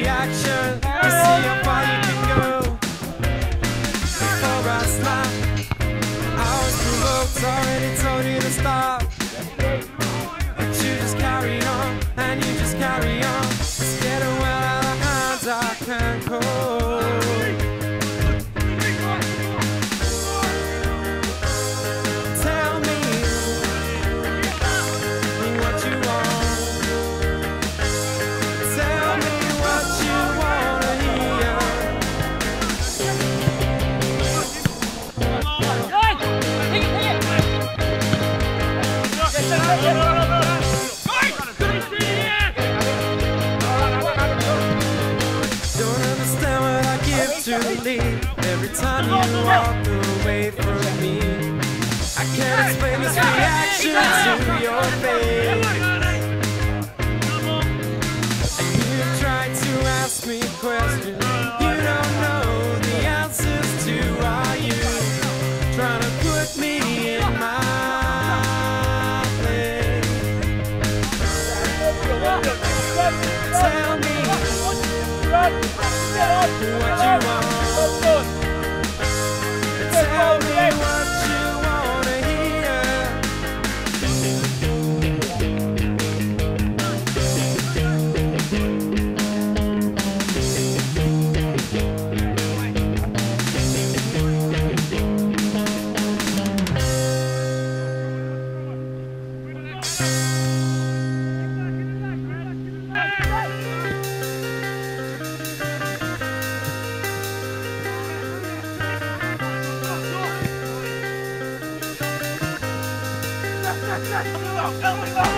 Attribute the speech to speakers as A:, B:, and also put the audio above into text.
A: reaction to see how far you can go. Before I slap, I was provoked, already told you to stop. But you just carry on, and you just carry on. It's getting well out of hands, I can't cope. Tell me what you want. Tell me what you wanna hear. Don't understand what I give to leave every time you walk away from me. I can't explain this reaction to your face. And you try to ask me questions you don't know the answers to. Are you trying to put me in my place? Tell me what you want. Tell me what you wanna hear.
B: Go!